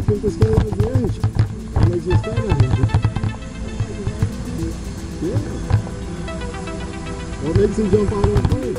tem que estar lá adiante. Mas está na gente. What makes him jump out on plane?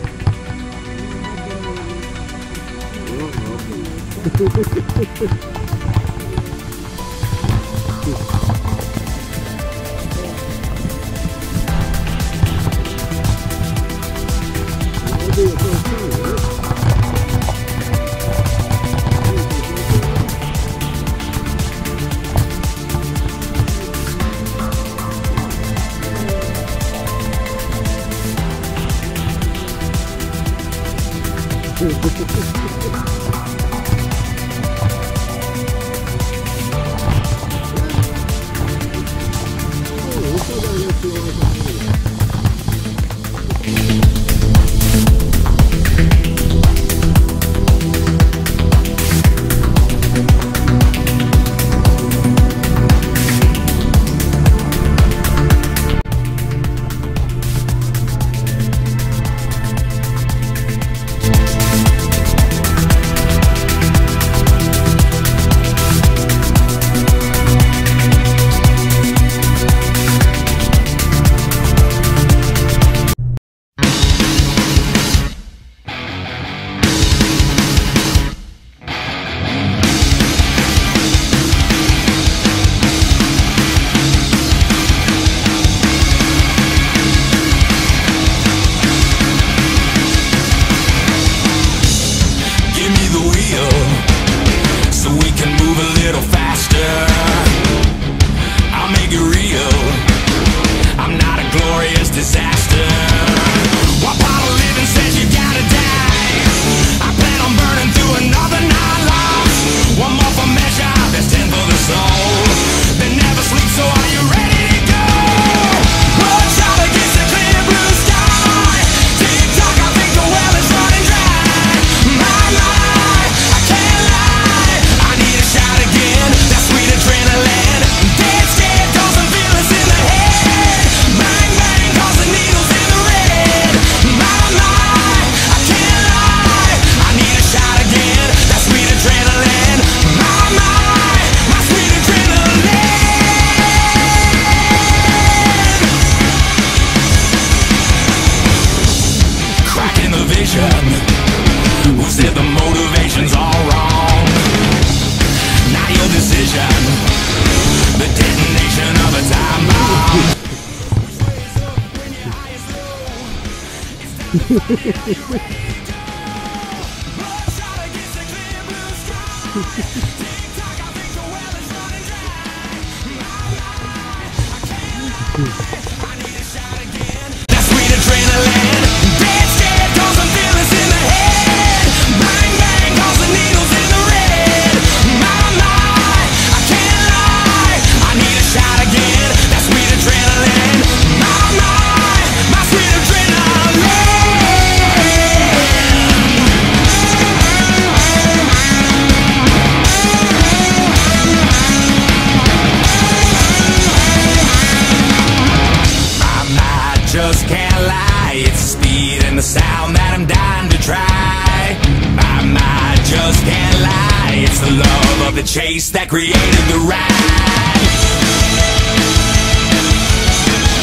Who said the motivation's all wrong? Not your decision. The detonation of a time bomb. That sweet adrenaline. Dead scared cause I'm fearless in the head. Bang bang cause the needle's in the red. My, I can't lie. I need a shot again. That sweet adrenaline. My sweet adrenaline. Just can't lie, it's the speed and the sound that I'm dying to try. My mind just can't lie, it's the love of the chase that created the ride.